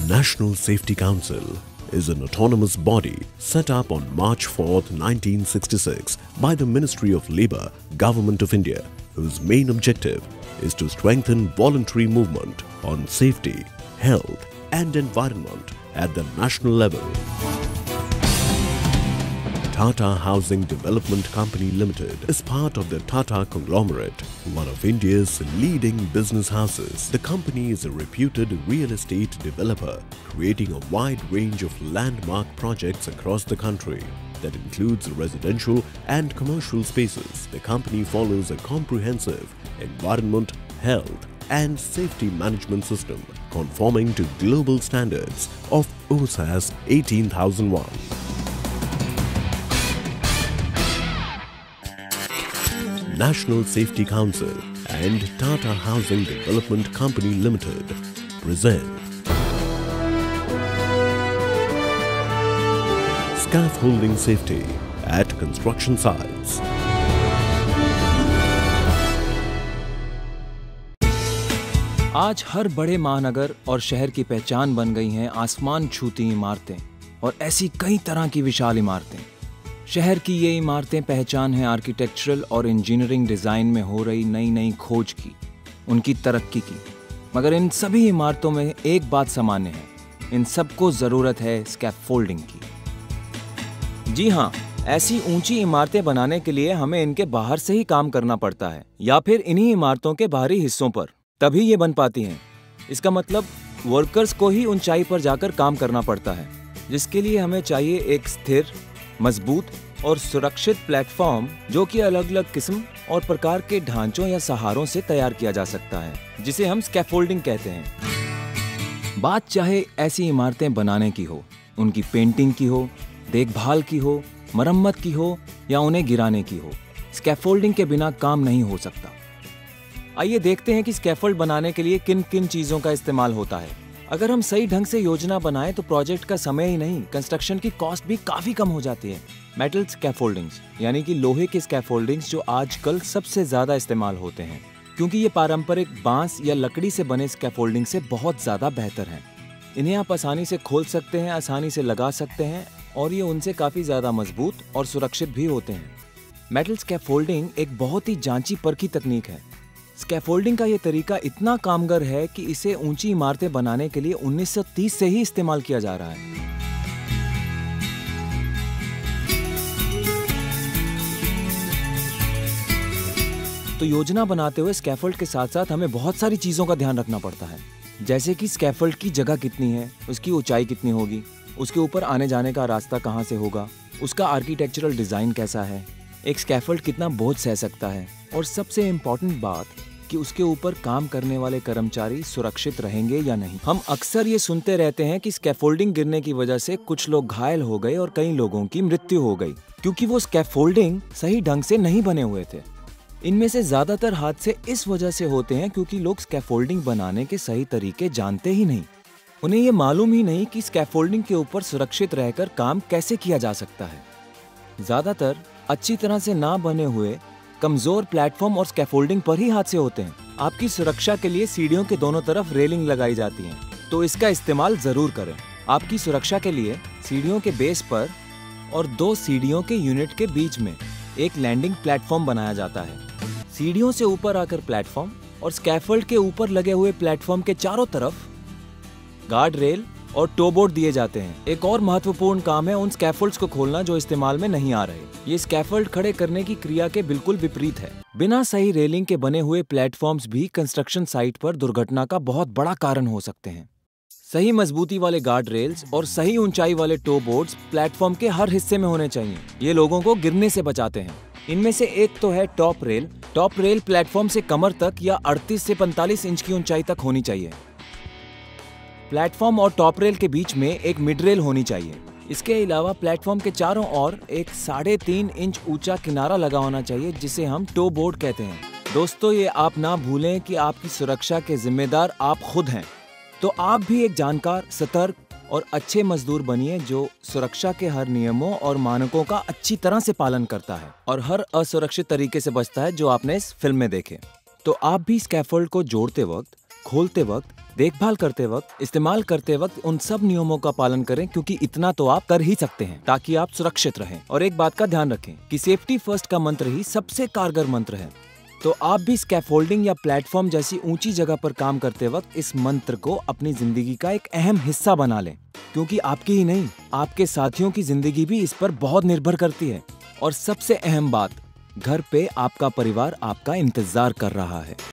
National Safety Council is an autonomous body set up on March 4, 1966 by the Ministry of Labour, Government of India, whose main objective is to strengthen voluntary movement on safety, health and environment at the national level. Tata Housing Development Company Limited is part of the Tata conglomerate, one of India's leading business houses. The company is a reputed real estate developer, creating a wide range of landmark projects across the country that includes residential and commercial spaces. The company follows a comprehensive environment, health and safety management system conforming to global standards of OHSAS 18001. National Safety Council and Tata Housing Development Company Limited present Scaffolding Safety at Construction Sites. आज हर बड़े महानगर और शहर की पहचान बन गई हैं आसमान छूती इमारतें और ऐसी कई तरह की विशाल इमारतें। शहर की ये इमारतें पहचान है आर्किटेक्चरल और इंजीनियरिंग डिज़ाइन में हो रही नई नई खोज की, उनकी तरक्की की। मगर इन सभी इमारतों में एक बात सामान्य है, इन सबको ज़रूरत है स्कैफोल्डिंग की। जी हाँ, ऐसी ऊंची इमारतें बनाने के लिए हमें इनके बाहर से ही काम करना पड़ता है या फिर इन्हीं इमारतों के बाहरी हिस्सों पर, तभी ये बन पाती हैं। इसका मतलब वर्कर्स को ही ऊंचाई पर जाकर काम करना पड़ता है, जिसके लिए हमें चाहिए एक स्थिर, मजबूत और सुरक्षित प्लेटफॉर्म जो कि अलग अलग किस्म और प्रकार के ढांचों या सहारों से तैयार किया जा सकता है, जिसे हम स्कैफोल्डिंग कहते हैं। बात चाहे ऐसी इमारतें बनाने की हो, उनकी पेंटिंग की हो, देखभाल की हो, मरम्मत की हो या उन्हें गिराने की हो, स्कैफोल्डिंग के बिना काम नहीं हो सकता। आइए देखते हैं कि स्कैफोल्ड बनाने के लिए किन किन चीजों का इस्तेमाल होता है। अगर हम सही ढंग से योजना बनाएं तो प्रोजेक्ट का समय ही नहीं, कंस्ट्रक्शन की कॉस्ट भी काफी कम हो जाती है। मेटल स्कैफोल्डिंग्स यानी कि लोहे के स्कैफोल्डिंग्स जो आजकल सबसे ज्यादा इस्तेमाल होते हैं, क्योंकि ये पारंपरिक बांस या लकड़ी से बने स्कैफोल्डिंग से बहुत ज्यादा बेहतर हैं। इन्हें आप आसानी से खोल सकते हैं, आसानी से लगा सकते हैं और ये उनसे काफी ज्यादा मजबूत और सुरक्षित भी होते हैं। मेटल स्कैफोल्डिंग एक बहुत ही जांची परखी तकनीक है। स्कैफोल्डिंग का ये तरीका इतना कामगर है कि इसे ऊंची इमारतें बनाने के लिए 1930 से ही इस्तेमाल किया जा रहा है। तो योजना बनाते हुए स्कैफोल्ड के साथ साथ हमें बहुत सारी चीजों का ध्यान रखना पड़ता है, जैसे कि स्कैफोल्ड की जगह कितनी है, उसकी ऊंचाई कितनी होगी, उसके ऊपर आने जाने का रास्ता कहाँ से होगा, उसका आर्किटेक्चरल डिजाइन कैसा है, एक स्कैफोल्ड कितना बोझ सह सकता है और सबसे इम्पोर्टेंट बात कि उसके ऊपर काम करने वाले कर्मचारी सुरक्षित रहेंगे या नहीं। हम अक्सर ये सुनते रहते हैं कि स्कैफोल्डिंग गिरने की वजह से कुछ लोग घायल हो गए और कई लोगों की मृत्यु हो गई, क्योंकि वो स्कैफोल्डिंग सही ढंग से नहीं बने हुए थे। इनमें से ज्यादातर हादसे इस वजह से होते हैं क्योंकि लोग स्कैफोल्डिंग बनाने के सही तरीके जानते ही नहीं। उन्हें ये मालूम ही नहीं कि स्कैफोल्डिंग के ऊपर सुरक्षित रहकर काम कैसे किया जा सकता है। ज्यादातर अच्छी तरह से ना बने हुए कमजोर प्लेटफॉर्म और स्कैफोल्डिंग पर ही हादसे होते हैं। आपकी सुरक्षा के लिए सीढ़ियों के दोनों तरफ रेलिंग लगाई जाती है, तो इसका इस्तेमाल जरूर करें। आपकी सुरक्षा के लिए सीढ़ियों के बेस पर और दो सीढ़ियों के यूनिट के बीच में एक लैंडिंग प्लेटफॉर्म बनाया जाता है। सीढ़ियों से ऊपर आकर प्लेटफॉर्म और स्कैफोल्ड के ऊपर लगे हुए प्लेटफॉर्म के चारों तरफ गार्ड रेल और टो बोर्ड दिए जाते हैं। एक और महत्वपूर्ण काम है उन स्कैफोल्ड्स को खोलना जो इस्तेमाल में नहीं आ रहे। ये स्कैफोल्ड खड़े करने की क्रिया के बिल्कुल विपरीत है। बिना सही रेलिंग के बने हुए प्लेटफॉर्म्स भी कंस्ट्रक्शन साइट पर दुर्घटना का बहुत बड़ा कारण हो सकते हैं। सही मजबूती वाले गार्ड रेल्स और सही ऊंचाई वाले टो बोर्ड्स प्लेटफॉर्म के हर हिस्से में होने चाहिए। ये लोगों को गिरने से बचाते हैं। इनमें से एक तो है top rail. Top rail platform से कमर तक या 38 से 45 इंच की ऊंचाई तक होनी चाहिए। प्लेटफॉर्म और टॉप रेल के बीच में एक मिड रेल होनी चाहिए। इसके अलावा प्लेटफॉर्म के चारों ओर एक 3.5 इंच ऊंचा किनारा लगा होना चाहिए, जिसे हम टो बोर्ड कहते हैं। दोस्तों, ये आप ना भूलें कि आपकी सुरक्षा के जिम्मेदार आप खुद हैं। तो आप भी एक जानकार, सतर्क और अच्छे मजदूर बनिए जो सुरक्षा के हर नियमों और मानकों का अच्छी तरह से पालन करता है और हर असुरक्षित तरीके से बचता है जो आपने इस फिल्म में देखे। तो आप भी स्कैफोल्ड को जोड़ते वक्त, खोलते वक्त देखभाल करते वक्त, इस्तेमाल करते वक्त उन सब नियमों का पालन करें, क्योंकि इतना तो आप कर ही सकते हैं ताकि आप सुरक्षित रहें। और एक बात का ध्यान रखें कि सेफ्टी फर्स्ट का मंत्र ही सबसे कारगर मंत्र है। तो आप भी स्कैफोल्डिंग या प्लेटफॉर्म जैसी ऊंची जगह पर काम करते वक्त इस मंत्र को अपनी जिंदगी का एक अहम हिस्सा बना लें, क्योंकि आपकी ही नहीं, आपके साथियों की जिंदगी भी इस पर बहुत निर्भर करती है। और सबसे अहम बात, घर पे आपका परिवार आपका इंतजार कर रहा है।